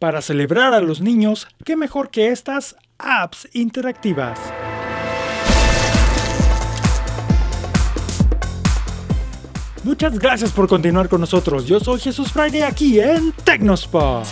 Para celebrar a los niños, ¿qué mejor que estas apps interactivas? Muchas gracias por continuar con nosotros. Yo soy Jesús Friday aquí en Tecnospot.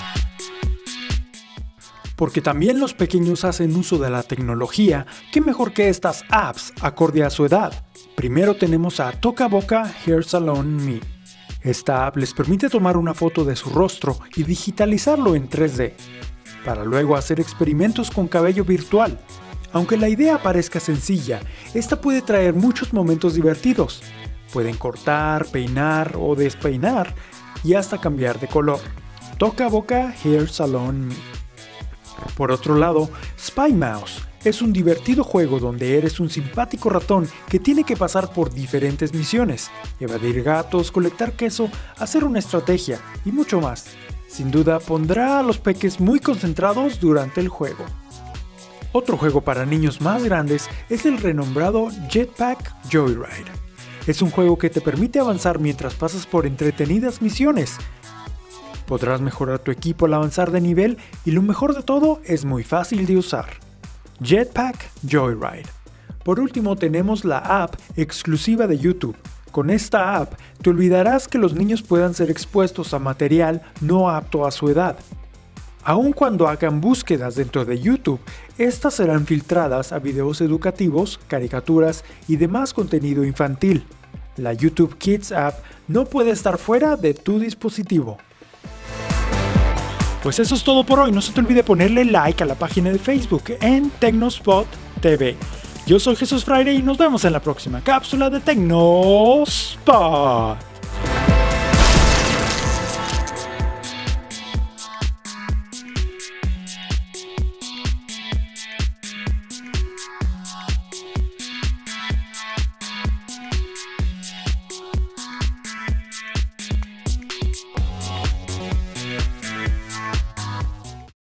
Porque también los pequeños hacen uso de la tecnología, ¿qué mejor que estas apps acorde a su edad? Primero tenemos a Toca Boca Hair Salon Me. Esta app les permite tomar una foto de su rostro y digitalizarlo en 3D, para luego hacer experimentos con cabello virtual. Aunque la idea parezca sencilla, esta puede traer muchos momentos divertidos. Pueden cortar, peinar o despeinar y hasta cambiar de color. Toca Boca Hair Salon Me. Por otro lado, Spy Mouse es un divertido juego donde eres un simpático ratón que tiene que pasar por diferentes misiones, evadir gatos, colectar queso, hacer una estrategia y mucho más. Sin duda pondrá a los peques muy concentrados durante el juego. Otro juego para niños más grandes es el renombrado Jetpack Joyride. Es un juego que te permite avanzar mientras pasas por entretenidas misiones. Podrás mejorar tu equipo al avanzar de nivel y lo mejor de todo es muy fácil de usar. Jetpack Joyride. Por último tenemos la app exclusiva de YouTube. Con esta app te olvidarás que los niños puedan ser expuestos a material no apto a su edad. Aun cuando hagan búsquedas dentro de YouTube, estas serán filtradas a videos educativos, caricaturas y demás contenido infantil. La YouTube Kids app no puede estar fuera de tu dispositivo. Pues eso es todo por hoy, no se te olvide ponerle like a la página de Facebook en Tecnospot TV. Yo soy Jesús Friday y nos vemos en la próxima cápsula de Tecnospot.